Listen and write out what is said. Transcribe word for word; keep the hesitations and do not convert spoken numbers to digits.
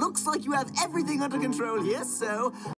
looks like you have everything under control here, so